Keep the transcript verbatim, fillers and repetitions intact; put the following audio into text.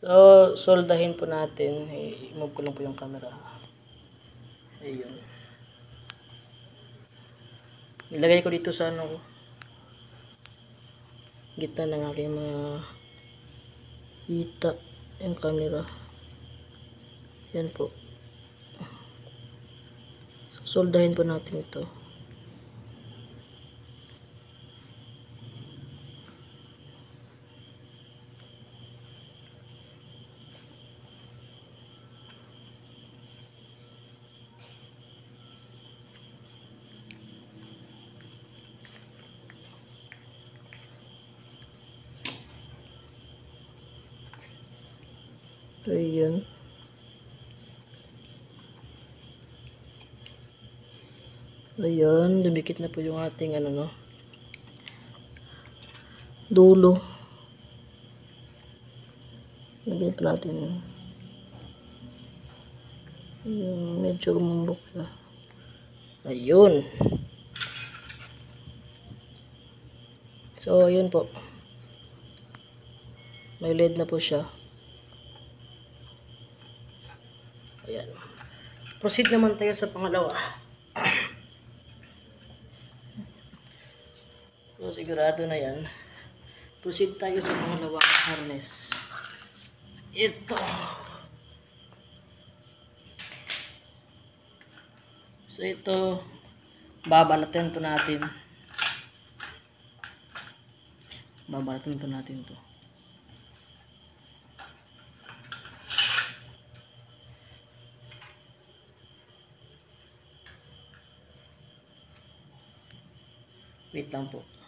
So, soldahin po natin. I-move ko lang po yung camera. Ayun. Ilagay ko dito sa ano, gitna ng aking mga hita yung camera. Yan po. So, soldahin po natin ito. So, yun. Ayan, dumikit na po yung ating ano no, dulo. Lagyan pa natin. Ayan, medyo gumumbok siya. Ayun. So, ayun po. May L E D na po siya. Ayan. Proceed naman tayo sa pangalawa. So, sigurado na yan. Proceed tayo sa pangalawang harness. Ito. So, ito. Babalatin po natin. Babalatin po natin ito. Wait lang po.